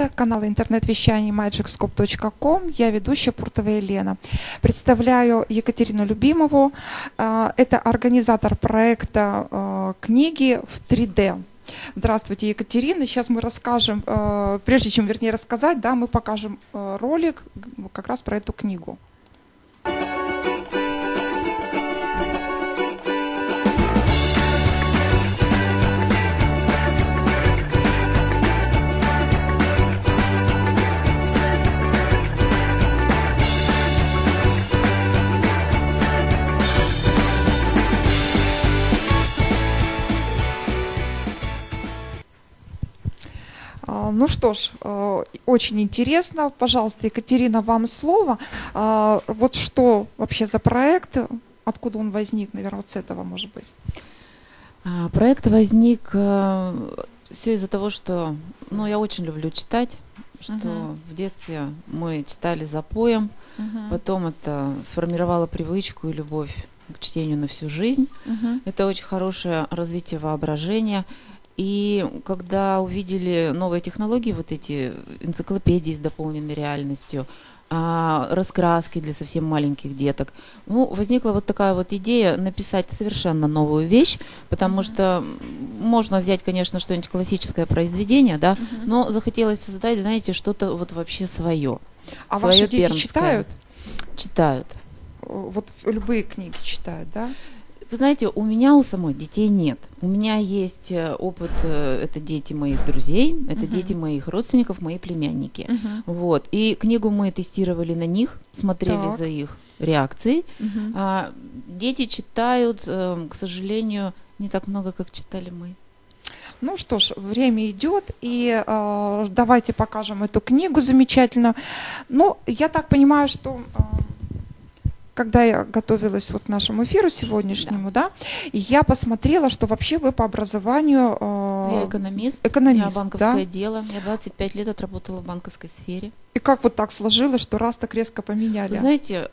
Это канал интернет-вещания magicscope.com. Я ведущая Пуртова Елена. Представляю Екатерину Любимову. Это организатор проекта книги в 3D. Здравствуйте, Екатерина. Сейчас мы расскажем, прежде чем, вернее, рассказать, да, мы покажем ролик как раз про эту книгу. Ну что ж, очень интересно. Пожалуйста, Екатерина, вам слово. Вот что вообще за проект, откуда он возник, наверное, вот с этого, может быть? Проект возник все из-за того, что я очень люблю читать, что в детстве мы читали запоем, потом это сформировало привычку и любовь к чтению на всю жизнь. Это очень хорошее развитие воображения. И когда увидели новые технологии, вот эти энциклопедии с дополненной реальностью, раскраски для совсем маленьких деток, возникла вот такая вот идея написать совершенно новую вещь, потому что можно взять, конечно, что-нибудь классическое произведение, да, но захотелось создать, знаете, что-то вот вообще свое. А ваши дети читают? Читают. Вот любые книги читают, да? Вы знаете, у меня у самой детей нет. У меня есть опыт, это дети моих друзей, это дети моих родственников, мои племянники. Вот. И книгу мы тестировали на них, смотрели за их реакцией. Дети читают, к сожалению, не так много, как читали мы. Ну что ж, время идет, и давайте покажем эту книгу замечательно. Ну, я так понимаю, что... Когда я готовилась вот к нашему эфиру сегодняшнему, да, и я посмотрела, что вообще вы по образованию... Я экономист, я банковское дело, я 25 лет отработала в банковской сфере. И как вот так сложилось, что раз так резко поменяли? Вы знаете,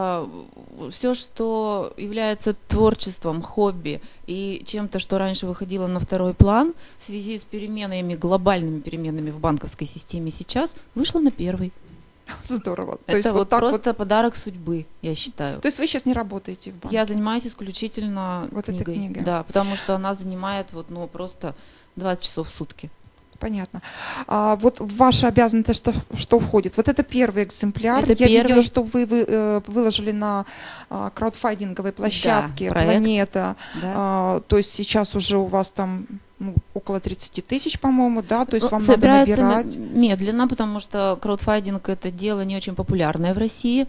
все, что является творчеством, хобби и чем-то, что раньше выходило на второй план, в связи с переменами, глобальными переменами в банковской системе сейчас, вышло на первый. Здорово. Это то есть вот просто подарок судьбы, я считаю. То есть вы сейчас не работаете в банке? Я занимаюсь исключительно вот книгой. Этой книгой. Да, потому что она занимает просто 20 часов в сутки. Понятно. Вот в ваши обязанности что входит? Вот это первый экземпляр. Это я первый. видела, что вы выложили на краудфандинговой площадке, да, Планета. Да. То есть сейчас уже у вас там около 30 тысяч, по-моему, да? То есть вам надо набирать? Медленно, потому что краудфандинг — это дело не очень популярное в России.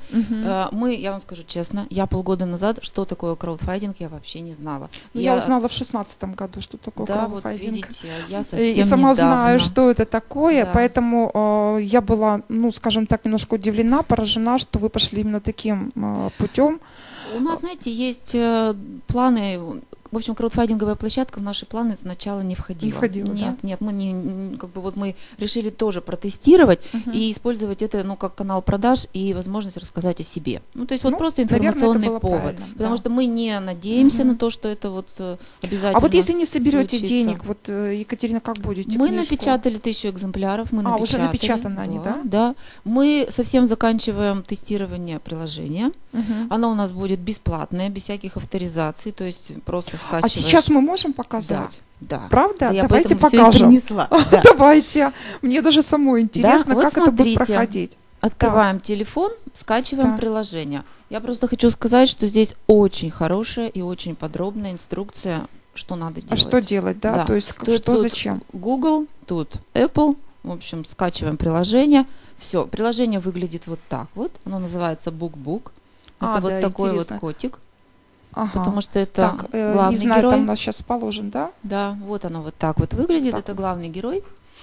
Я вам скажу честно, я полгода назад, что такое краудфандинг, я вообще не знала. Я узнала в 2016 году, что такое краудфандинг. Да, вот видите, я совсем и сама недавно знаю, что это такое, да. Поэтому я была, скажем так, немножко удивлена, поражена, что вы пошли именно таким путем. У нас, знаете, есть планы. В общем, краудфандинговая площадка в наши планы сначала не входила. Не входила, нет, мы мы решили тоже протестировать и использовать это, как канал продаж и возможность рассказать о себе. То есть просто информационный повод. Потому что мы не надеемся на то, что это обязательно. А вот если не соберете случится. денег, Екатерина, как будете? Мы напечатали 1000 экземпляров. Уже напечатаны они, да? Да. Мы совсем заканчиваем тестирование приложения. Оно у нас будет бесплатное, без всяких авторизаций, то есть просто скачиваешь. А сейчас мы можем показать? Да. Правда? Я Давайте покажем. Да. Давайте. Мне даже самой интересно, да? как это будет проходить. Открываем телефон, скачиваем приложение. Я просто хочу сказать, что здесь очень хорошая и очень подробная инструкция, что надо делать. А что делать, да? То есть что, зачем? Google, тут Apple. В общем, скачиваем приложение. Все, приложение выглядит вот так вот. Оно называется BookBook. Это вот такой интересно. Вот котик. Потому что это главный герой. Там у нас сейчас положен, да? Да, вот оно вот так вот выглядит. Так. Это главный герой.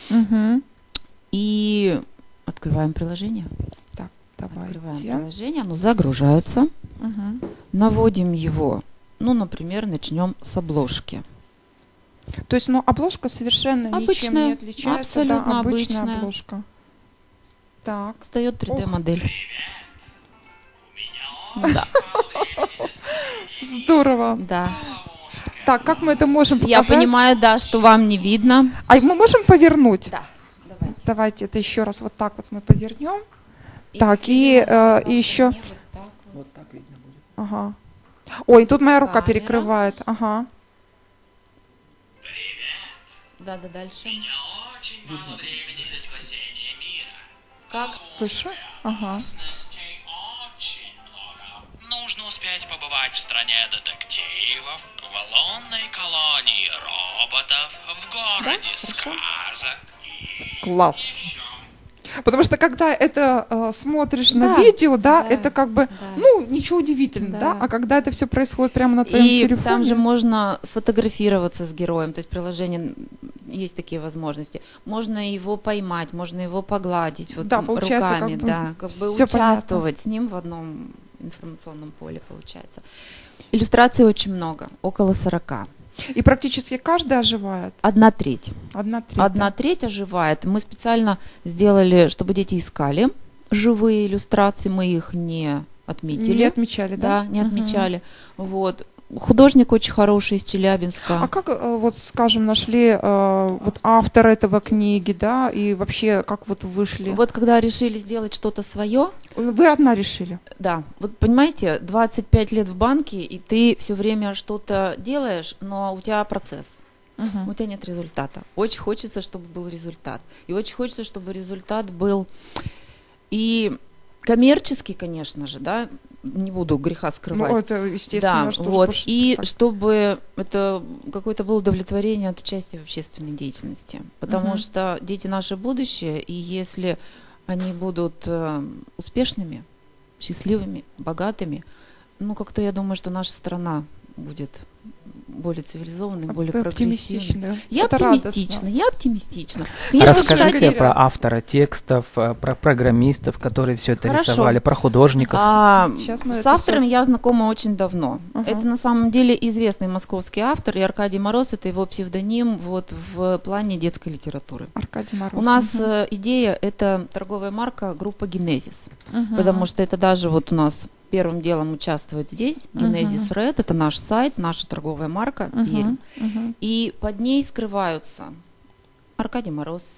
И открываем приложение. Так, давайте. Открываем приложение, оно загружается. Наводим его. Например, начнем с обложки. То есть, обложка совершенно ничем не отличается. Абсолютно обычная обложка. Так. Встает 3D-модель. Да. Здорово. Да. Так, как мы это можем показать? Я понимаю, да, что вам не видно. А мы можем повернуть? Да, давайте. Давайте это еще раз вот так вот мы повернем. И Так, видимо, и еще. вот так вот. Вот так видно будет. Ага. Ой, тут моя рука Камера. перекрывает. Ага. Да, дальше. Очень мало времени для спасения мира. Как? Выше? Ага. Опасностей очень много. Нужно успеть побывать в стране детективов, в лунной колонии роботов, в городе сказок и Класс. еще. Потому что когда это смотришь на Да, видео, да, да, это как бы, да. ну, ничего удивительного, да. Да. А когда это все происходит прямо на твоем И телефоне. там же можно сфотографироваться с героем, то есть приложение есть такие возможности. Можно его поймать, можно его погладить вот Да, получается, руками, как бы да, как бы всё участвовать с ним в одном информационном поле получается. Иллюстраций очень много, около 40. И практически каждый оживает. 1/3. 1/3. 1/3 оживает. Мы специально сделали, чтобы дети искали живые иллюстрации, мы их не отметили. Не отмечали, да? Да, не Мгм. отмечали. Вот. Художник очень хороший из Челябинска. А как, вот, скажем, нашли вот автора этого книги, да, и вообще как вот вышли? Вот когда решили сделать что-то свое, Вы одна решили? да, вот понимаете, 25 лет в банке, и ты все время что-то делаешь, но у тебя процесс, Мгм. у тебя нет результата. Очень хочется, чтобы был результат. И очень хочется, чтобы результат был и коммерческий, конечно же, да, не буду греха скрывать. Ну, это естественно, Да, что ж вот. больше И так. чтобы это какое-то было удовлетворение от участия в общественной деятельности. Потому Мгм. что дети наше будущее, и если они будут успешными, счастливыми, богатыми, ну как-то я думаю, что наша страна будет более цивилизованной, более Вы прогрессивной. оптимистичны. Я Это оптимистична, радостно. я оптимистична. Конечно, Расскажите кстати, про автора текстов, про программистов, которые все это Хорошо. рисовали, про художников. Сейчас мы С это автором я знакома очень давно. Ага. Это на самом деле известный московский автор, и Аркадий Мороз, это его псевдоним вот в плане детской литературы. Аркадий Мороз. У нас идея — это торговая марка группа «Генезис», Мгм. потому что это даже вот у нас первым делом участвует здесь «Генезис Ред», это наш сайт, наша торговая марка Мгм. «Пермь». Мгм. И под ней скрываются Аркадий Мороз,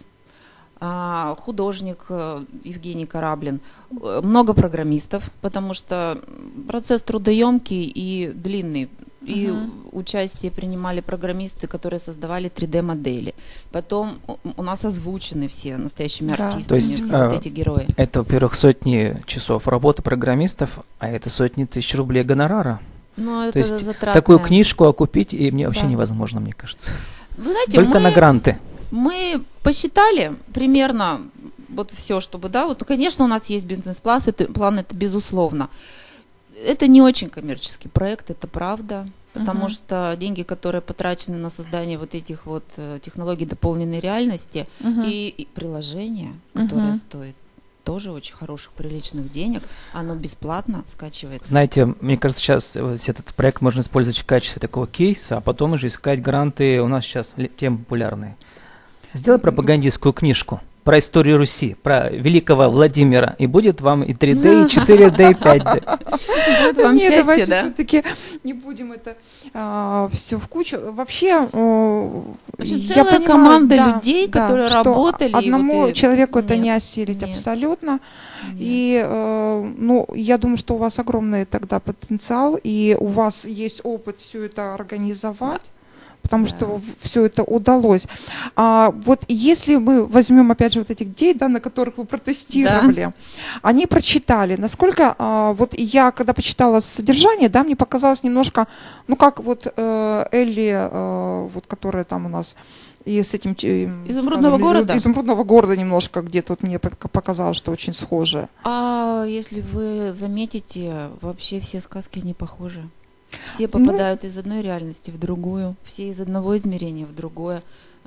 художник Евгений Кораблин, много программистов, потому что процесс трудоемкий и длинный. И Мгм. участие принимали программисты, которые создавали 3D-модели. Потом у нас озвучены все настоящими Да. артистами, То есть, все вот эти герои. Это, во-первых, сотни часов работы программистов, а это сотни тысяч рублей гонорара. Но То это есть затратное. такую книжку окупить и мне вообще Да. невозможно, мне кажется. Вы знаете, Только на гранты. мы посчитали примерно вот все, чтобы, да, вот, конечно, у нас есть бизнес-план, это безусловно. Это не очень коммерческий проект, это правда, потому Мгм. что деньги, которые потрачены на создание вот этих вот технологий дополненной реальности Мгм. и приложение, которое Мгм. стоит тоже очень хороших, приличных денег, оно бесплатно скачивается. Знаете, мне кажется, сейчас вот этот проект можно использовать в качестве такого кейса, а потом уже искать гранты. У нас сейчас темы популярные. Сделай пропагандистскую книжку про историю Руси, про великого Владимира, и будет вам и 3D, и 4D, и 5D. Будет вам Нет, счастье, давайте да? все-таки не будем это все в кучу. Вообще, В общем, я целая понимаю, команда да, людей, да, которые что работали. и одному вот и- человеку это Нет, не осилить нет, абсолютно. нет. И, ну, я думаю, что у вас огромный тогда потенциал, и у вас есть опыт все это организовать. Потому Да. что все это удалось. Вот если мы возьмем, опять же, вот этих детей, да, на которых вы протестировали, они прочитали. Насколько, вот я, когда почитала содержание, да, мне показалось немножко, ну, как вот Элли, вот, которая там у нас, и с этим... «Изумрудного города»? «Изумрудного города» немножко где-то вот мне показалось, что очень схоже. А если вы заметите, вообще все сказки не похожи. Все Ну. попадают из одной реальности в другую, все из одного измерения в другое.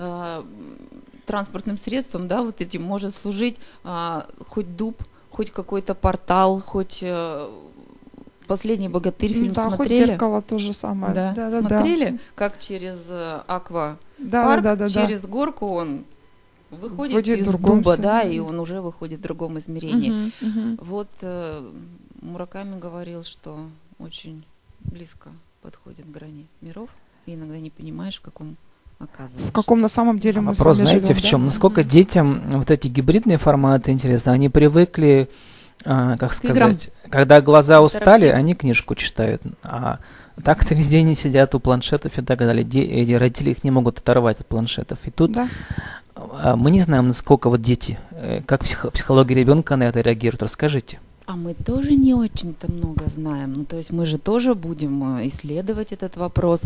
Транспортным средством, да, вот этим может служить хоть дуб, хоть какой-то портал, хоть «Последний богатырь» фильм Да, хоть смотрели? «Зеркало» то же самое. Да, смотрели, как через аквапарк, Да. через горку он выходит Выходит из в другом дуба, всё. да, и он уже выходит в другом измерении. Мгм, мгм. Вот Мураками говорил, что очень близко подходит к грани миров, и иногда не понимаешь, в каком оказываешься. В каком на самом деле мы Вопрос, с вами знаете, живем, в да? чем? Насколько детям вот эти гибридные форматы интересны? Они привыкли, как играм. сказать, когда глаза устали, Интерактив. они книжку читают, а так-то весь день они сидят у планшетов и так далее. И родители их не могут оторвать от планшетов. И тут Да. мы не знаем, насколько вот дети, как психология ребенка на это реагирует. Расскажите. А мы тоже не очень-то много знаем. Ну, то есть мы же тоже будем исследовать этот вопрос.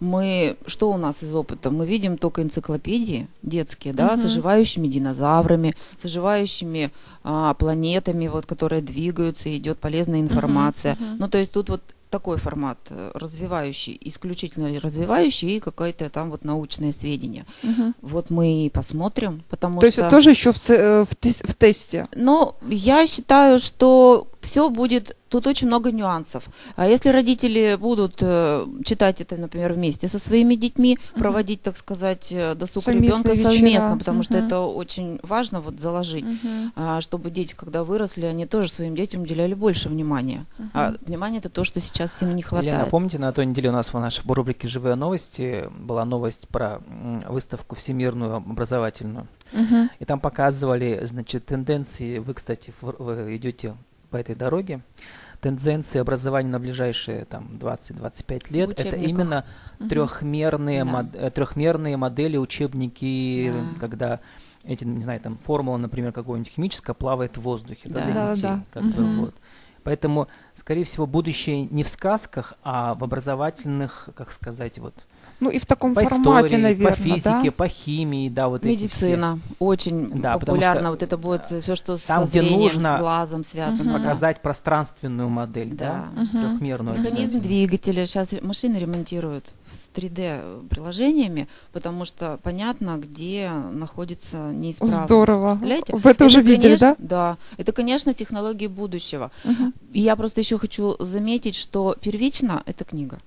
Что у нас из опыта? Мы видим только энциклопедии детские, да, с оживающими динозаврами, с оживающими планетами, вот, которые двигаются, идет полезная информация. Ну, то есть тут вот такой формат развивающий, исключительно развивающий, и какое-то там вот научное сведения. Вот мы и посмотрим, потому То есть что... это тоже еще в тесте. Но я считаю, что все будет... Тут очень много нюансов. А если родители будут читать это, например, вместе со своими детьми, проводить, так сказать, досуг Совместные ребенка вечера. совместно, потому что это очень важно вот заложить, чтобы дети, когда выросли, они тоже своим детям уделяли больше внимания. А внимание это то, что сейчас всем не хватает. Елена, помните, на той неделе у нас в нашей рубрике «Живые новости» была новость про выставку всемирную образовательную. И там показывали, значит, тенденции. Вы, кстати, вы идете по этой дороге. Тенденции образования на ближайшие там 20-25 лет — это именно трехмерные модели, учебники, когда эти, не знаю, там формула, например, какого-нибудь химического плавает в воздухе, да, для детей. Как бы, вот. Поэтому, скорее всего, будущее не в сказках, а в образовательных, как сказать, вот. Ну и в таком По формате, истории, наверное, по физике, да? по химии, да, вот медицина эти все. очень Да, потому популярна. что Вот это будет все, что там, со где зрением, нужно с глазом связано. показать пространственную модель, да, трехмерную. Механизм обязательно. двигателя. Сейчас машины ремонтируют с 3D-приложениями, потому что понятно, где находится неисправность. Здорово. Представляете? Вы это уже видели, конечно, да? Да. Это, конечно, технологии будущего. И я просто еще хочу заметить, что первично это книга.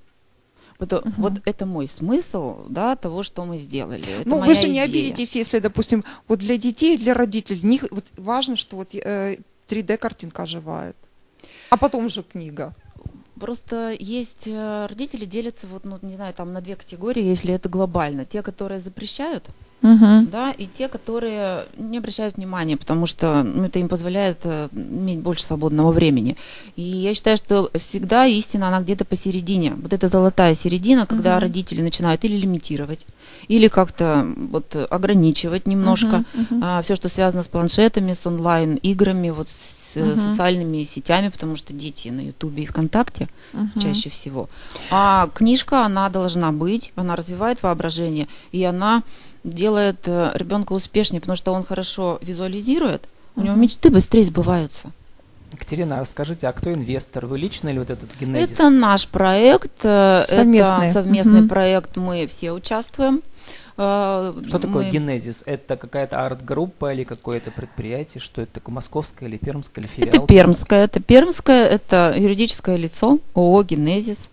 Вот это мой смысл, да, того, что мы сделали. Это Ну, моя вы же не идея. обидитесь, если, допустим, вот для детей и для родителей, для них вот важно, что вот 3D-картинка оживает, а потом уже книга. Просто есть родители делятся, вот, ну, не знаю, там на две категории, если это глобально. Те, которые запрещают, да, и те, которые не обращают внимания, потому что это им позволяет иметь больше свободного времени. И я считаю, что всегда истина, она где-то посередине. Вот эта золотая середина, когда родители начинают или лимитировать, или как-то вот ограничивать немножко все, что связано с планшетами, с онлайн-играми, вот с социальными сетями, потому что дети на Ютубе и ВКонтакте чаще всего. А книжка, она должна быть, она развивает воображение, и она делает ребенка успешнее, потому что он хорошо визуализирует, у него мечты быстрее сбываются. Екатерина, расскажите, а кто инвестор? Вы лично или вот этот Генезис? Это наш проект, Совместный. это совместный проект, мы все участвуем. Что такое Генезис? Это какая-то арт-группа или какое-то предприятие? Что это такое? Московское или пермское, или филиал? Это пермское, это юридическое лицо ООО «Генезис».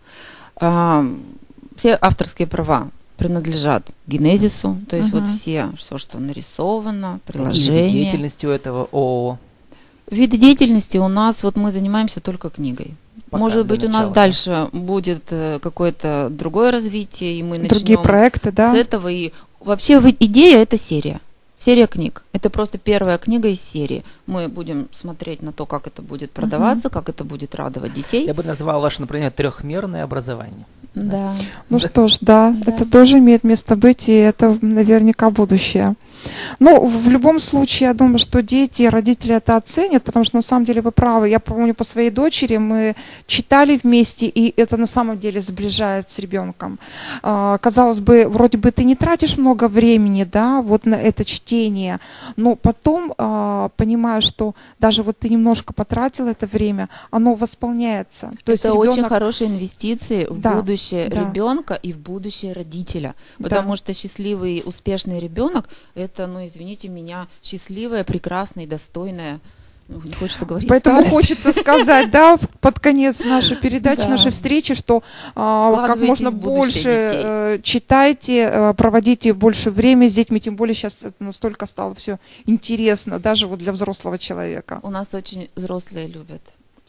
Все авторские права принадлежат Генезису, то есть вот все, что нарисовано, приложение. Какие виды деятельности у этого ООО? Виды деятельности у нас, вот мы занимаемся только книгой. Пока, Может для быть, у нас начала, дальше будет какое-то другое развитие, и мы Другие начнем проекты, да? с этого. И вообще идея — это серия. Серия книг. Это просто первая книга из серии. Мы будем смотреть на то, как это будет продаваться, как это будет радовать детей. Я бы назвал ваше направление трехмерное образование. Да. Ну что ж, да, это тоже имеет место быть, и это наверняка будущее. Ну, в любом случае, я думаю, что дети и родители это оценят, потому что на самом деле вы правы. Я помню по своей дочери, мы читали вместе, и это на самом деле сближает с ребенком. Казалось бы, вроде бы ты не тратишь много времени, да, вот на это чтение, но потом понимаешь, что даже вот ты немножко потратил это время, оно восполняется. То есть это очень ребенок... хорошие инвестиции в будущее да. ребенка и в будущее родителя. Потому что счастливый, успешный ребенок — это, ну, извините меня, счастливая, прекрасная, достойная. Не хочется говорить. Поэтому старость. хочется сказать, да, под конец нашей передачи, нашей встречи, что как можно больше читайте, проводите больше времени с детьми, тем более сейчас это настолько стало все интересно, даже вот для взрослого человека. У нас очень взрослые любят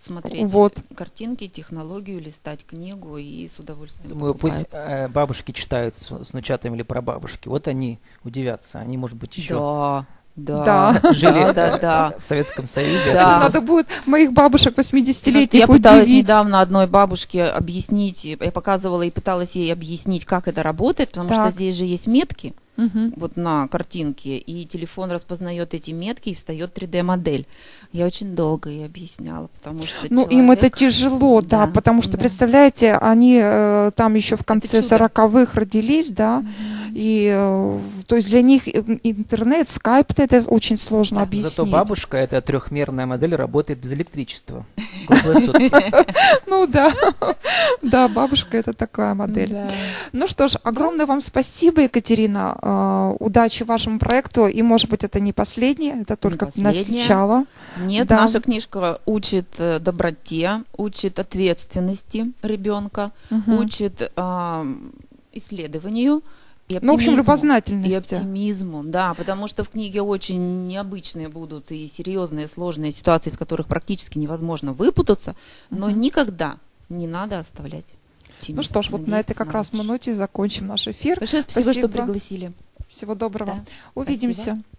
смотреть Вот. картинки, технологию, листать книгу и с удовольствием Думаю, пусть покупают. бабушки читают с внучатами или прабабушки. Вот они удивятся. Они, может быть, еще Да. жили да. в Советском Союзе. Да. Надо будет моих бабушек Потому что 80-летних я пыталась удивить. недавно одной бабушке объяснить, я показывала и пыталась ей объяснить, как это работает, потому что Так. здесь же есть метки, Мгм. вот на картинке, и телефон распознает эти метки, и встает 3D-модель. Я очень долго ей объясняла, потому что Ну, им это человек- тяжело, да, Да, потому что, да. представляете, они там еще в конце чудо. 40-х родились, да, и то есть для них интернет, скайп, это очень сложно объяснить. Зато бабушка, эта трехмерная модель, работает без электричества. Круглые сутки. Ну да, да, бабушка это такая модель. Да. Ну что ж, огромное вам спасибо, Екатерина. Удачи вашему проекту. И, может быть, это не последнее, это только последнее. начало. Нет, Да. наша книжка учит доброте, учит ответственности ребенка, Мгм. учит исследованию и Ну, в общем, оптимизму. любознательности. И оптимизму, да, потому что в книге очень необычные будут и серьезные, сложные ситуации, из которых практически невозможно выпутаться, но Мгм. никогда не надо оставлять оптимизм. Ну что ж, вот на этой Надеяться как раз лучшее. ноте закончим наш эфир. Большое спасибо, что Спасибо. пригласили. Всего доброго. Да, Увидимся. спасибо.